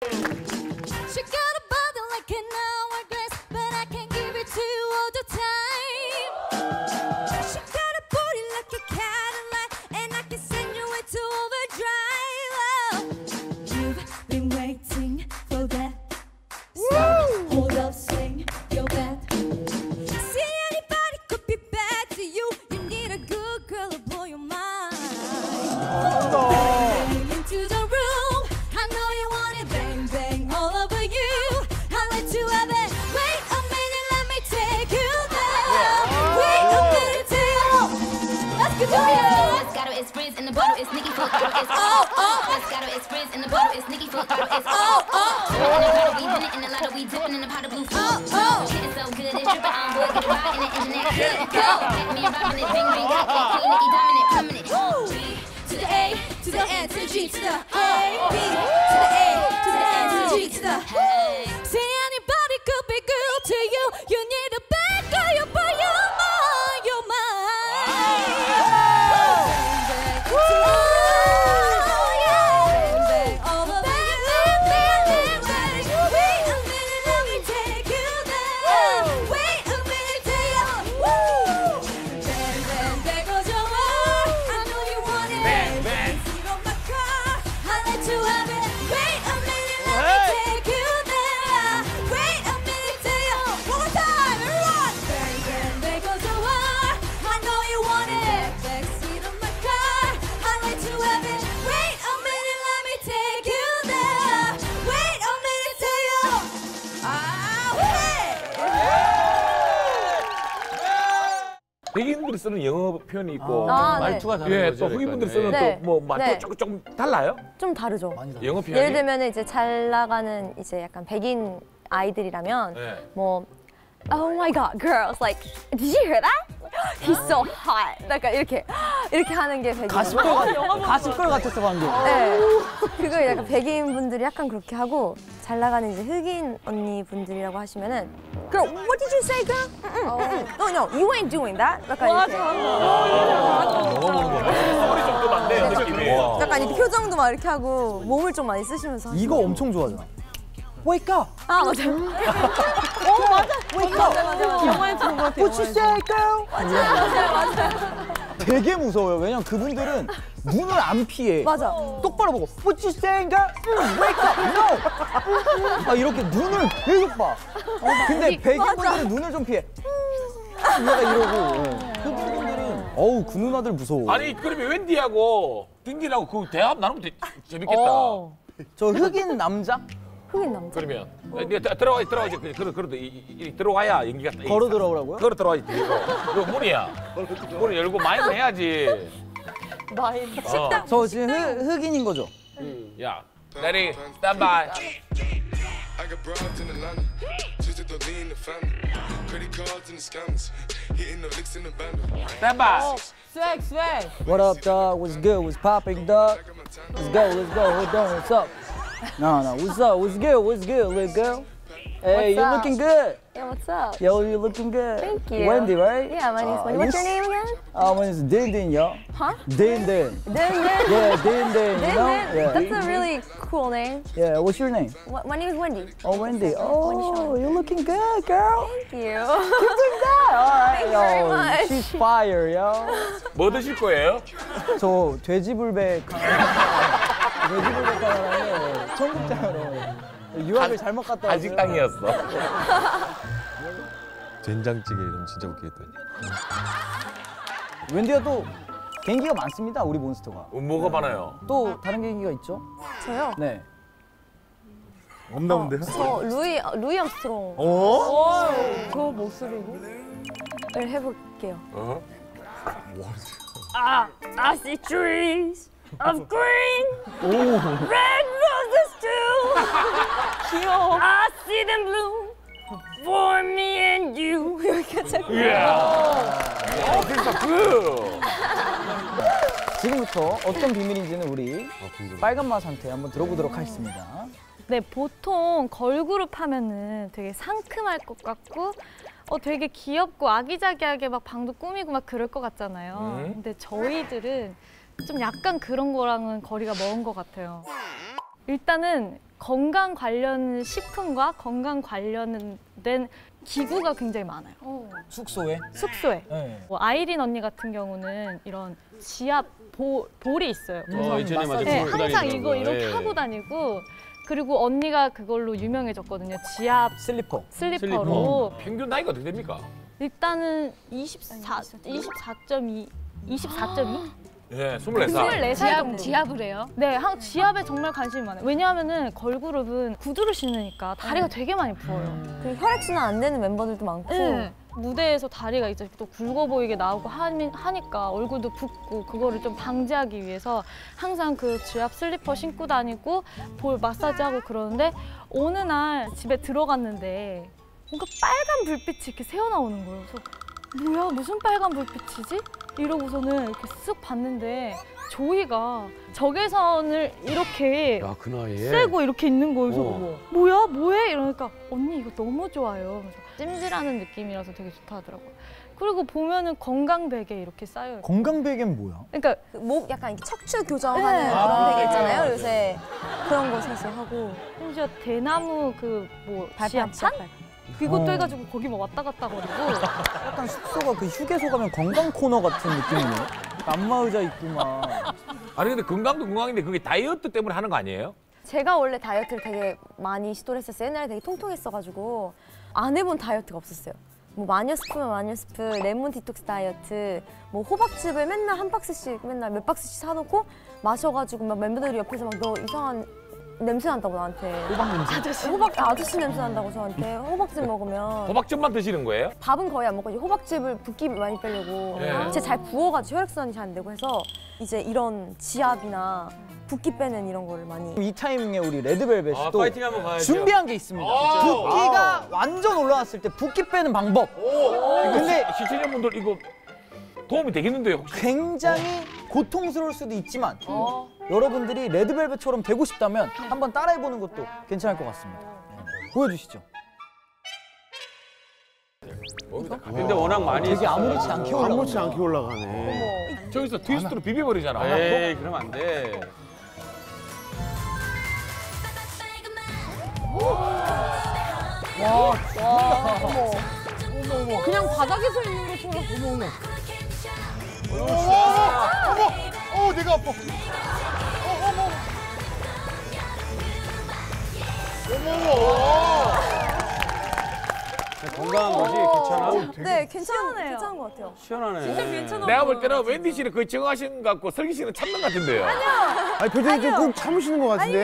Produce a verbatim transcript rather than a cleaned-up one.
She got a body like an hourglass, but I can't give it to you all the time. She got a body like a Cadillac, and I can send you into overdrive. Oh, you've been waiting for that. So hold up, swing your bat. See, anybody could be bad to you. You need a good girl to blow your mind. Bang into the room. I know you want it. Bang, bang all over you. I'll let you have it. Wait a minute, let me take you there. Wait a minute till you. Let's get to it. Moscato is frizz in the bottle, it's Nicki Full Throttle, it's oh oh. Moscato is frizz in the bottle, it's Nicki Full Throttle, it's oh oh. In the bottle, we did it in the lotto, we dipping in the pot of blue food. Oh oh. Shit is so good, it's dripping on board, get a ride in the engine that could go. Let me robbing it, bing bing, got that clean, Nicki dominant, permanent. B To the A, to the N, to the G, to the A. B to the A, to the N, to the G, to the hey. See, anybody could be good to you. You need a bad girl, you put your mind, your mind. Bang, bang, oh yeah. Bang, bang, all over you. Bang, bang, bang. Wait a minute, let me take you there. Wait a minute till you. Woo. Bang, bang, there goes your heart. I know you want it. Bang, bang. Seat on my car, I'll let you have it. Wait a minute, let me take you there. Wait a minute till you. One more time, everyone. Bang, bang, there goes your heart. I know you want it. Backseat of my car, I'll let you have it. Wait a minute, let me take you there. Wait a minute till you. Ah, hey. 백인들이 쓰는 영어 표현이 있고 아, 네. 말투가 다른 예, 거죠. 또 흑인분들 쓰는 네. 또뭐 말투 네. 조금 좀 달라요? 좀 다르죠. 영어 표현이? 예를 들면 이제 잘 나가는 이제 약간 백인 아이들이라면 네. 뭐 Oh my god, girls, like, did you hear that? He's so hot. 약간 이렇게 이렇게 하는 게 백인. 가십걸 같- 가십걸 같았어 방금. 네. 그거 약간 백인 분들이 약간 그렇게 하고 잘 나가는 이제 흑인 언니 분들이라고 하시면은 Girl, what did you say, girl? 음, 음, 음. No, no, you ain't doing that. 약간 이렇게. 소리 좀 끄만데 느낌이. 약간 이렇게 표정도 막 이렇게 하고 몸을 좀 많이 쓰시면서 하시는 이거 엄청 좋아하잖아. Wake up. 아 맞아요. 어 맞아. Wake up. 맞아 맞아. 영화에 들은 것 같아요. What you say, girl? 맞아요 맞아요. 되게 무서워요. 왜냐면 그분들은 눈을 안 피해. 맞아. 똑바로 보고 What you saying, girl? 응, wake up. No. 아 이렇게 눈을 계속 봐. 근데 백인분들은 눈을 좀 피해. 얘가 이러고. 흑인분들은 어우 그 누나들 무서워. 아니 그러면 웬디하고 딩디하고 그 대합 나누면 되- 재밌겠다. 어. 저 흑인 남자 흑인 남자. 그러면 네가 들어와 들어와지 그래 그래 이, 이, 이 들어와야 연기가 딱 걸어 있어. 들어오라고요? 걸어 들어와야지 이거. 이거 문이야. 문을 열고 마이크 해야지. 마인. 어. 저 지금 흑, 흑인인 거죠? 야, 레디, 스탠바이. I got broads in Atlanta, just to lean the family. Credit cards and the scammers, hitting the licks in the band. 스탠바이. Swag, swag. What up, dog? What's good? What's popping, dog? Let's go, let's go. Hold on, what's up? No, no, what's up? What's good? What's good, little girl? Hey, What's you're up? looking good. Yeah, what's up? Yo, you're looking good. Thank you. Wendy, right? Yeah, my name's Uh, Wendy. What's your you- name again? Uh, my name's Din Din, yo. Huh? Din Din. Din Din. Yeah, Din Din, you know? Yeah. That's a really cool name. Yeah, what's your name? What, my name is Wendy. Oh, Wendy. Oh, Shaw. you're looking good, girl. Thank you. Keep doing that. All right, Thank you very yo. much. She's fire, yo. 뭐 드실 거예요? 저 돼지불백 하나. 돼지불백 하나에 청국장으로 유학을 잘못 갔다 왔어요. 아직 땅이었어. 된장찌개 이러면 진짜 웃기겠다. 웬디가 또 개인기가 많습니다, 우리 몬스터가. 뭐가 많아요? 또 다른 개인기가 있죠? 저요? 네. 없나 본데요? 저 루이 루이 암스트롱. 어? 그 목소리로 를 해볼게요. 어? I, I see trees of green, red roses too. 귀여워. I see them bloom for me and you. 이렇게 이야. 어, 진짜 그. 지금부터 어떤 비밀인지는 우리 빨간맛한테 한번 들어보도록 하겠습니다. 네, 보통 걸그룹 하면은 되게 상큼할 것 같고 어 되게 귀엽고 아기자기하게 막 방도 꾸미고 막 그럴 것 같잖아요. 음. 근데 저희들은 좀 약간 그런 거랑은 거리가 먼 것 같아요. 일단은 건강 관련 식품과 건강 관련된 기구가 굉장히 많아요. 숙소에? 숙소에. 네. 뭐 아이린 언니 같은 경우는 이런 지압 보, 볼이 있어요. 어, 이전에 맞아. 네, 입고 항상 다니더라고요. 이거 이렇게 예. 하고 다니고 그리고 언니가 그걸로 유명해졌거든요. 지압 슬리퍼. 슬리퍼로. 평균 나이가 어떻게 됩니까? 일단은 이십사, 이십사 점 이, 이십사 점 이? 예, 스물네 살. 스물네 살 정도. 지압을 해요? 네, 한, 지압에 정말 관심이 많아요. 왜냐하면은 걸그룹은 구두를 신으니까 다리가 되게 많이 부어요. 그리고 혈액순환 안 되는 멤버들도 많고. 네. 무대에서 다리가 이제 또 굵어 보이게 나오고 하니, 하니까 얼굴도 붓고 그거를 좀 방지하기 위해서 항상 그 지압 슬리퍼 신고 다니고 볼 마사지하고 그러는데 어느 날 집에 들어갔는데 뭔가 빨간 불빛이 이렇게 새어나오는 거예요. 그래서 뭐야 무슨 빨간 불빛이지? 이러고서는 이렇게 쓱 봤는데 조이가 적외선을 이렇게 야, 그 나이에. 쐬고 이렇게 있는 거예요. 그래서 어. 뭐야 뭐해? 이러니까 언니 이거 너무 좋아요. 그래서 찜질하는 느낌이라서 되게 좋다 하더라고요. 그리고 보면은 건강 베개 이렇게 쌓여요. 건강 베개는 뭐야? 그러니까 그목 약간 이렇게 척추 교정하는 네. 그런 아, 베개 네. 있잖아요. 요새 그런 거 사실 하고. 심지어 대나무 그 뭐 발판, 지압판 그것도 어. 해가지고 거기 막 왔다 갔다 거리고 약간 숙소가 그 휴게소 가면 건강 코너 같은 느낌이네. 안마의자 있고 막. 아니 근데 건강도 건강인데 그게 다이어트 때문에 하는 거 아니에요? 제가 원래 다이어트를 되게 많이 시도를 했었어요. 옛날에 되게 통통했어가지고 안 해본 다이어트가 없었어요. 뭐 마녀스프면 마녀스프, 레몬 디톡스 다이어트, 뭐 호박즙을 맨날 한 박스씩 맨날 몇 박스씩 사놓고 마셔가지고 막 멤버들이 옆에서 막 너 이상한 냄새 난다고 나한테. 호박 냄새. 아저씨. 호박 아저씨 냄새 난다고 저한테. 호박즙 먹으면. 호박즙만 드시는 거예요? 밥은 거의 안 먹고 이제 호박즙을 붓기 많이 빼려고 예. 진짜 잘 부어가지고 혈액순환이 잘 안 되고 해서 이제 이런 지압이나 붓기 빼는 이런 거를 많이. 이 타이밍에 우리 레드벨벳이 아, 또 파이팅 한번 가야죠. 준비한 게 있습니다. 붓기가 완전 올라왔을 때 붓기 빼는 방법. 근데 시청자분들 이거 도움이 되겠는데요? 혹시? 굉장히 고통스러울 수도 있지만 여러분들이 레드벨벳처럼 되고 싶다면 한번 따라해보는 것도 괜찮을 것 같습니다. 네. 보여주시죠. 근데 워낙 많이 되게 아무렇지 않게 올라가. 아무렇지 않게 올라가네. 저기서 트위스트로 비벼버리잖아. 에이, 그러면 안 돼. 그냥 바닥에서 있는 것처럼. 어머 어머. 어, 내가 아파. 건강한 거지? 괜찮아? 네, 괜찮, 시원해요. 괜찮은 것 같아요. 시원하네. 내가 볼 때는 웬디 씨는 거의 정하신 것 같고 슬기 씨는 참는 것 같은데요. 아니, 표정이 좀 꼭 참으시는 것 같은데?